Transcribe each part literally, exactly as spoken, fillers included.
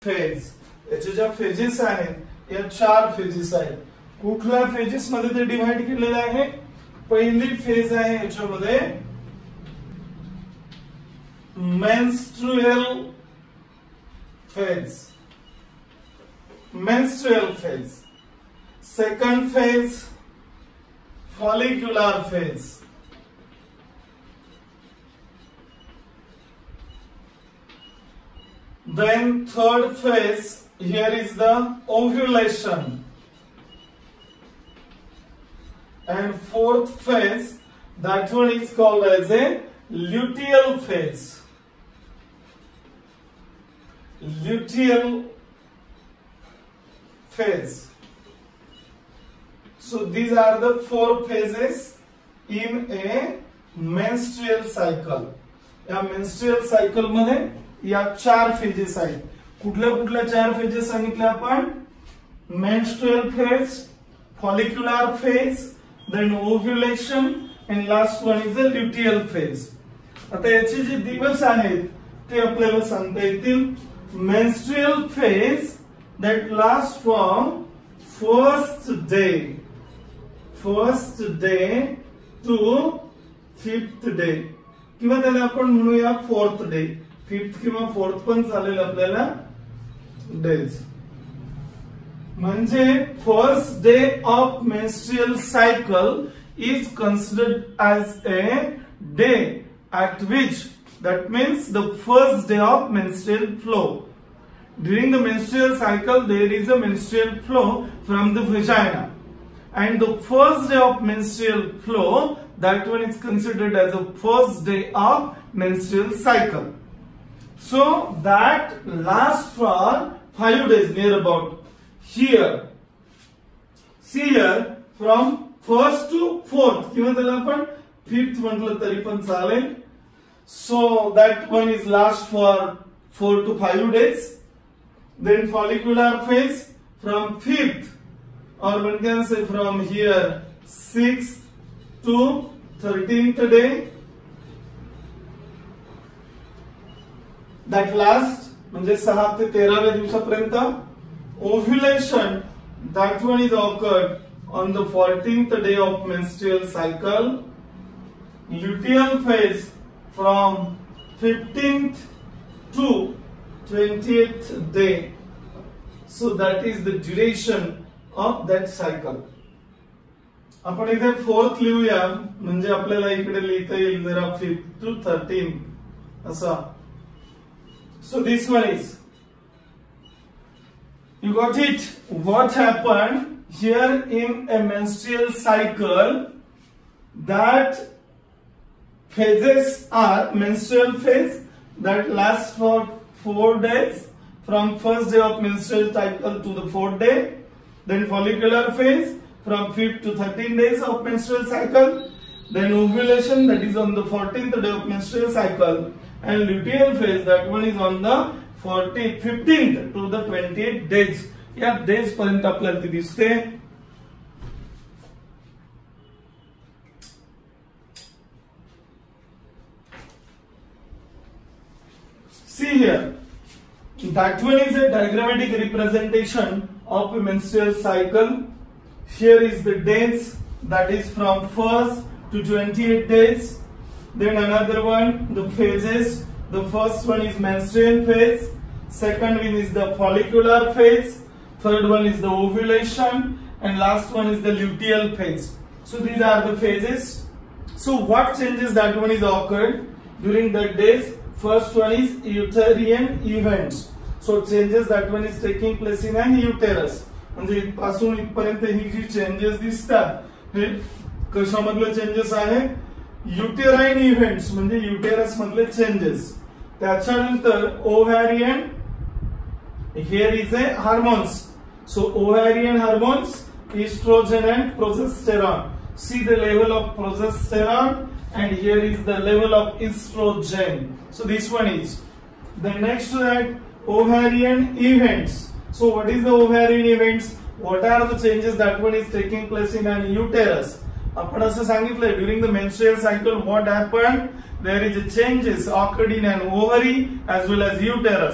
Phase याचे ज्या phases आहेत या चार फेजेस आहेत. कुठल्या फेजेस मध्ये ते डिवाइड केलेले आहे? पहिली फेज आहे याच्यामध्ये menstrual phase. Menstrual phase. Second phase follicular phase. Then third phase, here is the ovulation. And fourth phase, that one is called as a luteal phase. Luteal phase. So these are the four phases in a menstrual cycle. या menstrual cycle मध्ये या चार phases आहेत. कुठल्या कुठल्या चार phases सांगितले आपण? Menstrual phase, follicular phase, then ovulation and last one is the luteal phase. आता याचे जे दिवस आहेत ते आपल्याला सांगता येतील. Menstrual phase that last from first day first day to fifth day किंवा त्याला आपण म्हणूया फोर्थ डे. फिफ्थ किंवा फोर्थ पण चालेल आपल्याला डेज. म्हणजे first day of menstrual cycle is considered as a day at which that means the first day of menstrual flow. During the menstrual cycle there is a menstrual flow from the vagina and the first day of menstrual flow, that one is considered as the first day of menstrual cycle. So that lasts for five days near about. Here, see here, from first to fourth, किंवा त्याला आपण fifth म्हटलं तरी पण चालेल. So that one is last for four to five days. Then follicular phase from fifth, or one can say from here sixth to thirteenth day. That last म्हणजे सहा ते तेराव्या दिवसापर्यंत. Ovulation that one is occurred on the fourteenth day of menstrual cycle. Luteal phase from fifteenth to twentieth day. So that is the duration of that cycle. आपण इथे fourth लिहूया म्हणजे आपल्याला इकडे लिहिता येईल जरा फिफ्थ टू थर्टीन असा. So this one is, you got it? What happened here in a menstrual cycle? That phases are menstrual phase that lasts for four days from first day of menstrual cycle to the fourth day. Then follicular phase from fifth to thirteen days of menstrual cycle. Then ovulation, that is on the fourteenth day of menstrual cycle. And luteal phase, that one is on the fifteenth to the twentieth days. या days पर्यंत आपल्याला ती दिसते. See here, that one is a diagrammatic representation of a menstrual cycle. Here is the days, that is from first to twentieth days. Then another one, the phases. The first one is menstrual phase. Second one is the follicular phase. Third one is the ovulation. And last one is the luteal phase. So these are the phases. So what changes that one is occurred during the days? First one is uterine events. So changes that one is taking place in an uterus. म्हणजे इथपासून इथपर्यंत ही जी changes दिसतात हे कशामधले changes आहे? Uterine events म्हणजे uterus मधले चेंजेस. त्याच्यानंतर ovarian, here is a hormones. So ovarian hormones, estrogen and progesterone. See the level of progesterone and here is the level of estrogen. So this one is. Then next to that, ovarian events. So what is the ovarian events? What are the changes that one is taking place in an uterus? आपण असं सांगितलं during the menstrual cycle what happened? There is a changes occurred in an ovary as well as uterus.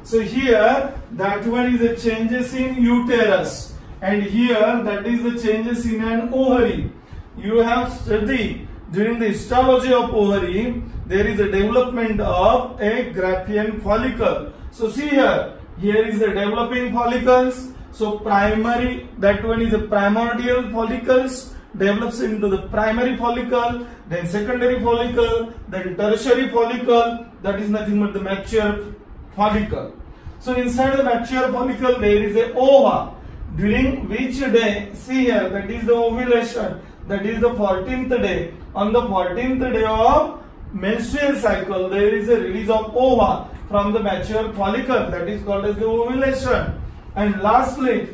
So here that one is the changes in uterus, and here that is the changes in an ovary. You have studied during the histology of ovary, there is a development of a Graafian follicle. So see here, here is the developing follicles. So primary, that one is a primordial follicles, develops into the primary follicle, then secondary follicle, then tertiary follicle, that is nothing but the mature follicle. So inside the mature follicle there is a ova, during which day, see here, that is the ovulation, that is the fourteenth day. On the fourteenth day of menstrual cycle, there is a release of ova from the mature follicle, that is called as the ovulation. And lastly,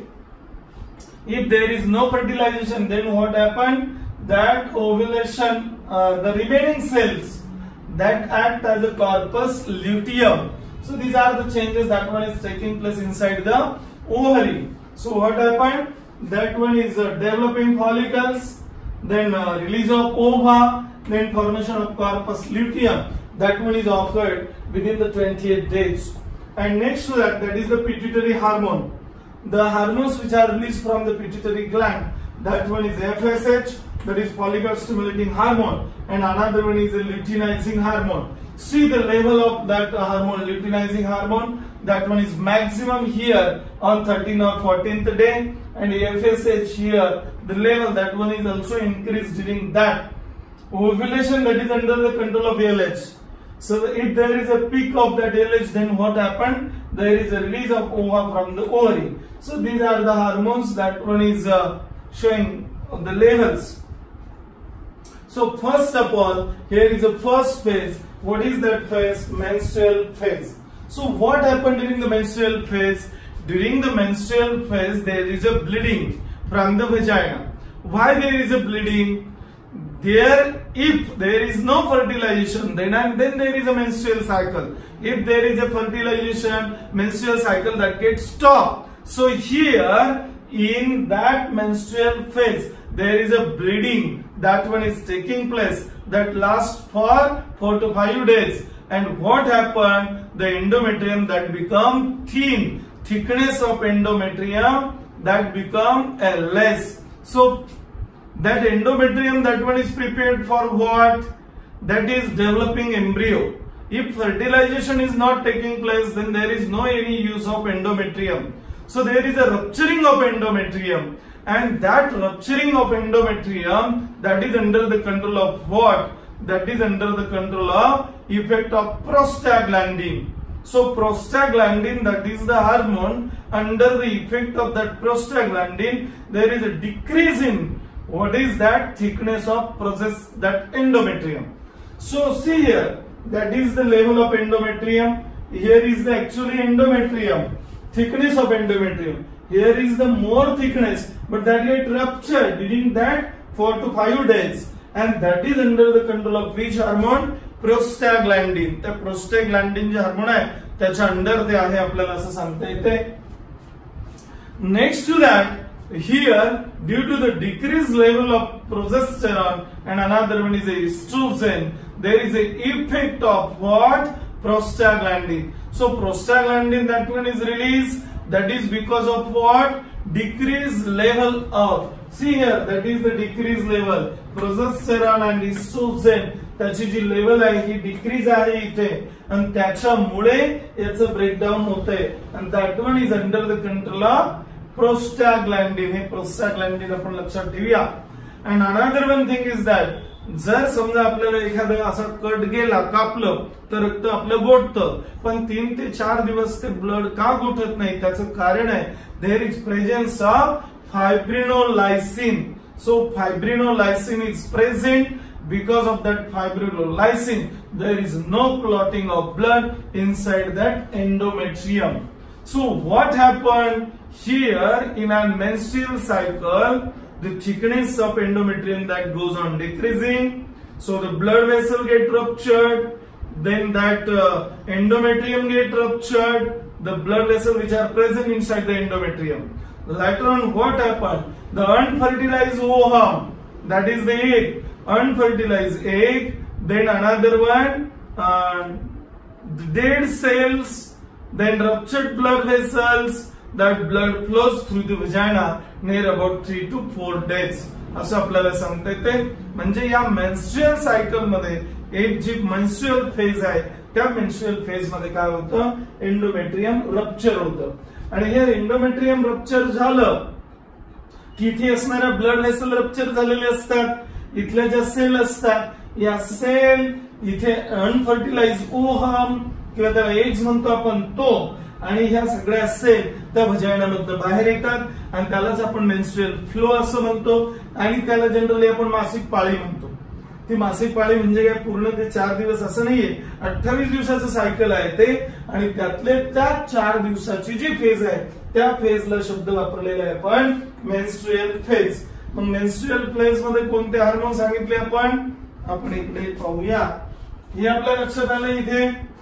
if there is no fertilization, then what happened? That ovulation, uh, the remaining cells that act as a corpus luteum. So these are the changes that one is taking place inside the ovary. So what happened? That one is uh, developing follicles, then uh, release of ova, then formation of corpus luteum. That one is occurred within the twenty-eight days. And next to that, that is the pituitary hormone. The hormones which are released from the pituitary gland, that one is F S H, that is follicle stimulating hormone, and another one is a luteinizing hormone. See the level of that uh, hormone, luteinizing hormone, that one is maximum here on thirteenth or fourteenth day, and F S H here, the level, that one is also increased during that. Ovulation, that is under the control of L H. So if there is a peak of that L H, then what happened? There is a release of ova from the ovary. So these are the hormones, that one is uh, showing the levels. So first of all, here is the first phase. What is that phase? Menstrual phase. So what happened during the menstrual phase? During the menstrual phase, there is a bleeding from the vagina. Why there is a bleeding? There, if there is no fertilization, then and then there is a menstrual cycle. If there is a fertilization, menstrual cycle that gets stopped. So here in that menstrual phase, there is a bleeding, that one is taking place, that lasts for four to five days. And what happened? The endometrium that become thin, thickness of endometrium that become uh, less. So that endometrium, that one is prepared for what? That is developing embryo. If fertilization is not taking place, then there is no any use of endometrium. So there is a rupturing of endometrium, and that rupturing of endometrium, that is under the control of what? That is under the control of effect of prostaglandin. So prostaglandin, that is the hormone, under the effect of that prostaglandin, there is a decrease in what is that? Thickness of process, that endometrium. So see here, that is the level of endometrium. Here is the actually endometrium, thickness of endometrium. Here is the more thickness, but that get ruptured during that four to five days, and that is under the control of which hormone? Prostaglandin. The prostaglandin जे hormone आहे त्याच्या under ते आहे आपल्याला असं सांगता येते. Next to that, here due to the decreased level of progesterone and another one is a estrogen, there is a effect of what? Prostaglandin. So prostaglandin, that one is released, that is because of what? Decreased level of, see here, that is the decreased level, progesterone and estrogen, त्याची जी level आहे ही decrease आहे इथे, आणि त्याच्यामुळे याचं breakdown होते, and that one is under the control of prostaglandin. Hey prostaglandin आपण लक्षात ठेवूया. And another one thing is that जर समजा आपल्याला एखादं असा कट गेला, कापलं, तर रक्त आपलं गोठतं, पण तीन ते चार दिवस ते ब्लड का गोठत नाही? त्याचं कारण आहे there is presence of fibrinolysin. So fibrinolysin is present. Because of that fibrinolysin, there is no clotting of blood inside that endometrium. So what happened here in a menstrual cycle? The thickness of endometrium that goes on decreasing. So the blood vessel get ruptured. Then that uh, endometrium get ruptured. The blood vessel which are present inside the endometrium. Later on, what happened? The unfertilized ovum, that is the egg. Unfertilized egg, then another one, uh, dead cells Then ruptured blood vessels, that blood flows through the vagina near about three to four days. असं आपल्याला सांगता येते. म्हणजे या menstrual cycle मध्ये एक जी menstrual phase आहे त्या मेन्स्ट्रुअल फेज मध्ये काय होतं, एंडोमेट्रियम रप्चर होतं. आणि हे एंडोमेट्रियम रप्चर झालं की इथे असणाऱ्या ब्लड व्हेसल रप्चर झालेले असतात. इथल्या ज्या सेल असतात या सेल इथे अनफर्टिलाइज ओव्हम किंवा त्याला एग्ज म्हणतो आपण तो, आणि ह्या सगळ्या सेल त्या व्हाजायनामधून बाहेर येतात आणि त्यालाच आपण मेन्स्ट्रुअल फ्लो असं म्हणतो. आणि त्याला जनरली आपण मासिक पाळी म्हणतो. ती मासिक पाळी म्हणजे काय, पूर्ण ते चार दिवस असं नाहीये, अठ्ठावीस दिवसाचं सायकल आहे ते. आणि त्यातले त्या चार दिवसाची जी फेज आहे त्या फेजला शब्द वापरलेला आहे आपण मेन्स्ट्रुअल फेज. मग मेन्स्ट्रुअल फेज मध्ये कोणते हार्मोन सांगितले आपण आपण इकडे पाहूया. हे आपल्या लक्षात आलं इथे